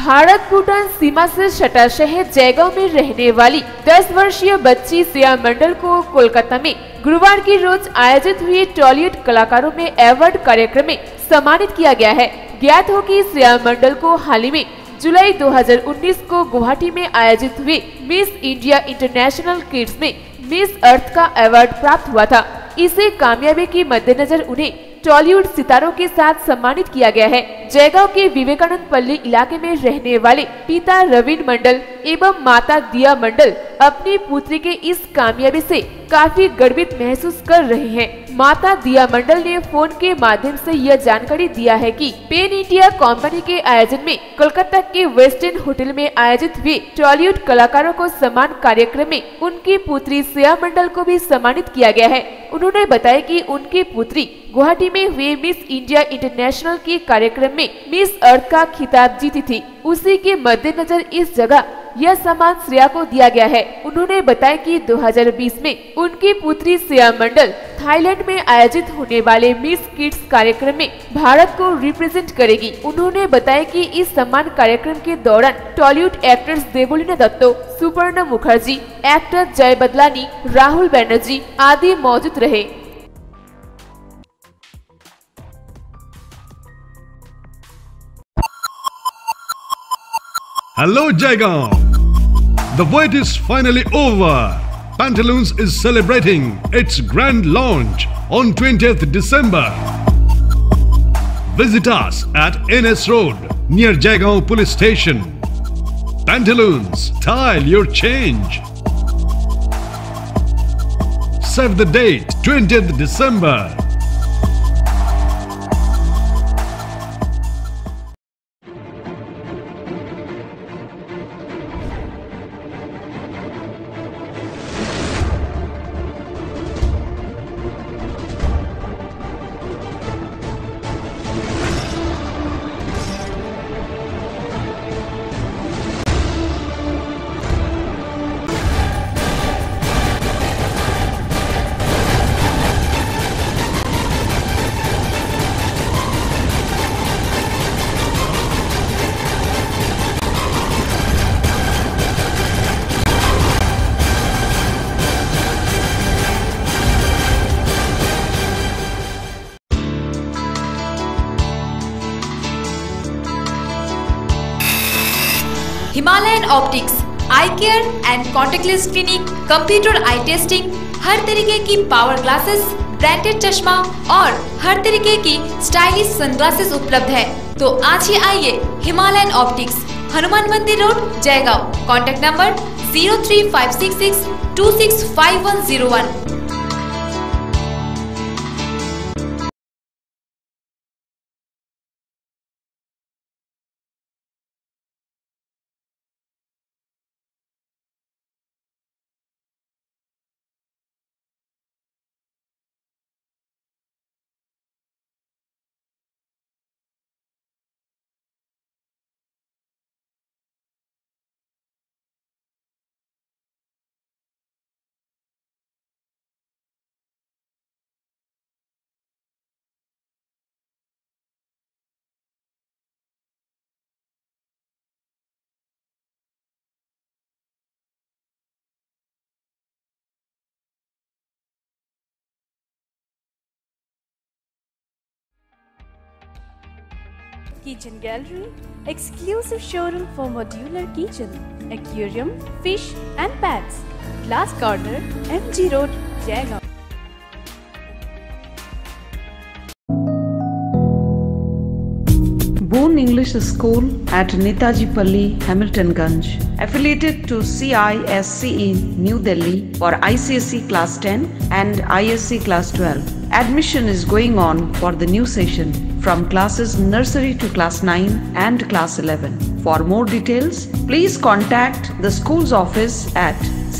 भारत भूटान सीमा से सटा शहर जयगांव में रहने वाली 10 वर्षीय बच्ची श्रेया मंडल को कोलकाता में गुरुवार की रोज आयोजित हुए टॉलीवुड कलाकारों में अवार्ड कार्यक्रम में सम्मानित किया गया है। ज्ञात हो कि श्रेया मंडल को हाल ही में जुलाई 2019 को गुवाहाटी में आयोजित हुए मिस इंडिया इंटरनेशनल किड्स में मिस अर्थ का अवार्ड प्राप्त हुआ था। इसे कामयाबी के मद्देनजर उन्हें टॉलीवुड सितारों के साथ सम्मानित किया गया है। जयगांव के विवेकानंद पल्ली इलाके में रहने वाले पिता रवीन मंडल एवं माता दिया मंडल अपनी पुत्री के इस कामयाबी से काफी गर्वित महसूस कर रहे हैं। माता दिया मंडल ने फोन के माध्यम से यह जानकारी दिया है कि पेन इंडिया कंपनी के आयोजन में कोलकाता के वेस्ट एंड होटल में आयोजित हुए टॉलीवुड कलाकारों को सम्मान कार्यक्रम में उनकी पुत्री श्रेया मंडल को भी सम्मानित किया गया है। उन्होंने बताया कि उनकी पुत्री गुवाहाटी में हुए मिस इंडिया इंटरनेशनल के कार्यक्रम में मिस अर्थ का खिताब जीती थी। उसी के मद्देनजर इस जगह यह सम्मान श्रेया को दिया गया है। उन्होंने बताया कि 2020 में उनकी पुत्री श्रेया मंडल थाईलैंड में आयोजित होने वाले मिस किड्स कार्यक्रम में भारत को रिप्रेजेंट करेगी। उन्होंने बताया कि इस सम्मान कार्यक्रम के दौरान Tollywood actress Devoleena Dutta, Suparna Mukherjee, actor Jay Badlani, Rahul Banerjee आदि मौजूद रहे। Hello Jaigaon! The wait is finally over. Pantaloons is celebrating its grand launch on 20th December. Visit us at NS Road near Jaigaon Police Station. Pantaloons, style your change. Save the date 20th December. Himalayan optics, eye care and contactless clinic, computer eye testing, हर तरीके की power glasses, branded चश्मा और हर तरीके की stylish sunglasses उपलब्ध है। तो आज ही आइए Himalayan optics, Hanuman Mandir road, Jaigaon. Contact number 03566 265101। Kitchen Gallery, exclusive showroom for modular kitchen, aquarium, fish and pets. Glass Corner, MG Road, Jaigaon. Boone English School at Netaji Palli, Hamilton Ganj, affiliated to CISCE New Delhi for ICSE Class 10 and ISC Class 12. Admission is going on for the new session from classes nursery to class 9 and class 11. For more details, please contact the school's office at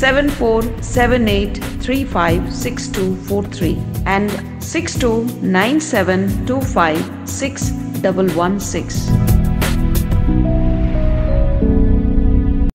7478356243 and 6297256116.